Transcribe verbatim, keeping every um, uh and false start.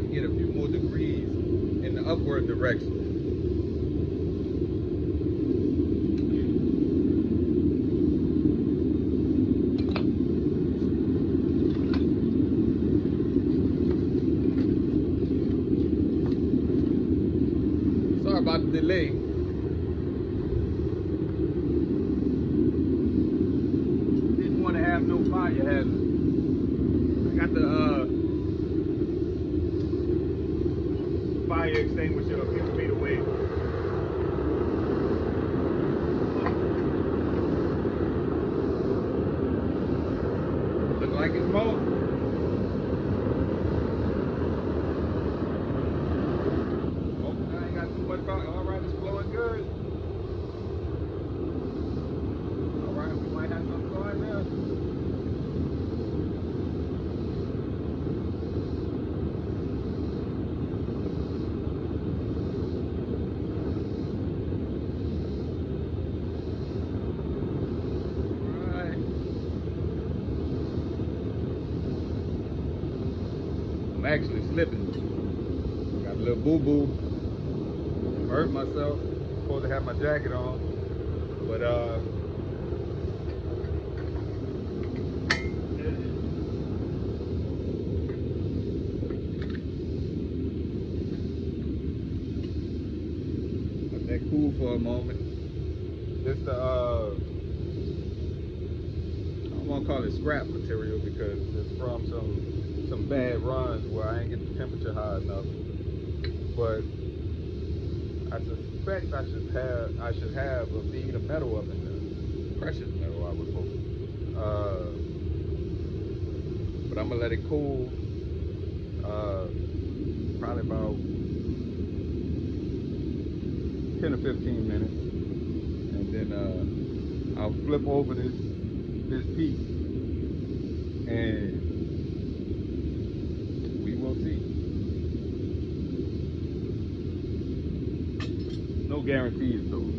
get a few more degrees in the upward direction. Sorry about the delay. Didn't want to have no fire hazard. I got the uh, fire extinguisher a few feet away. Look like it's smoke. Oh, I ain't got too much fire. All right, it's blowing good. All right, we might have something going there. I'm actually slipping. Got a little boo-boo. Hurt myself. Supposed to have my jacket on. But uh let that cool for a moment. Just the uh I don't want to call it scrap material because it's from some some bad runs where I ain't get the temperature high enough. But I suspect I should have I should have a bead of metal up in there. Precious metal, I would hope. Uh, but I'm gonna let it cool. Uh, probably about ten or fifteen minutes, and then uh, I'll flip over this this piece and we will see. No guarantees though.